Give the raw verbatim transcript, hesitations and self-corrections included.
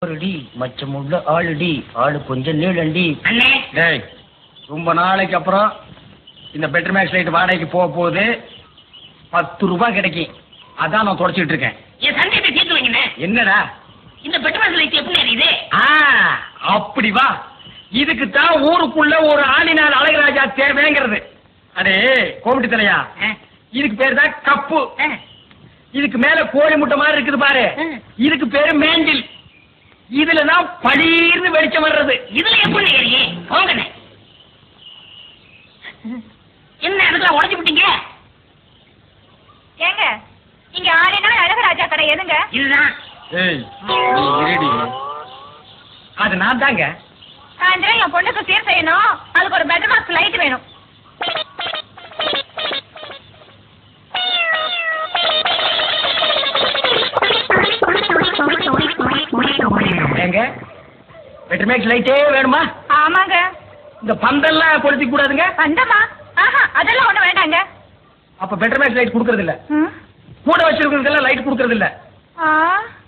சூப்பர்டி மச்சமுள்ள ஆளுடி ஆளு கொஞ்சம் நீளண்டி. டேய் ரொம்ப நாளைக்கு அப்புறம் இந்த பெட்டர் மேக்ஸ் லைட் வாடகைக்கு போக போகுது. பத்து ரூபாய் கிடைக்கும். அதான் நான் தொடச்சிட்டு இருக்கேன். என் சந்தேகத்தை தீர்த்து வைங்க. என்னடா இந்த பெட்டர் மேக்ஸ் லைட் எப்படி எரியுது? அப்படி வா. இதுக்கு தான் ஊருக்குள்ள ஒரு ஆளினால் அழகராஜா தேவைங்கிறது. அடே கோமிட்டி தலையா, இதுக்கு பேரு தான் கப்பு. இதுக்கு மேல கோழி முட்டை மாதிரி இருக்குது பாரு, இதுக்கு பேரு மேண்டில். இதுலதான் பளீர்னு வெளிச்சம் வர்றது. இதுல எப்படி எரியும்? போங்க. என்ன இடத்துல உடைச்சு விட்டீங்க? ஏங்க இங்க ஆளினால் அழகராஜா கடை எதுங்க? இதுதான். அது நான் தாங்க. சாயந்தரம் என் பொண்ணுக்கு சீர் செய்யணும். அதுக்கு ஒரு பெட்டர் மேக்ஸ் லைட் வேணும். ஏங்க பெட்டர் மேக்ஸ் லைட்டே வேணுமா? ஆமாங்க. இந்த பந்தெல்லாம் கொளுத்திக்க கூடாதுங்க. பந்தமா? ஆஹா, அதெல்லாம் ஒண்ணு வேண்டாங்க. அப்ப பெட்டர் மேக்ஸ் லைட் கொடுக்கறது இல்ல. கூட வச்சிருக்கிறதுக்கெல்லாம் லைட் கொடுக்கறது இல்ல.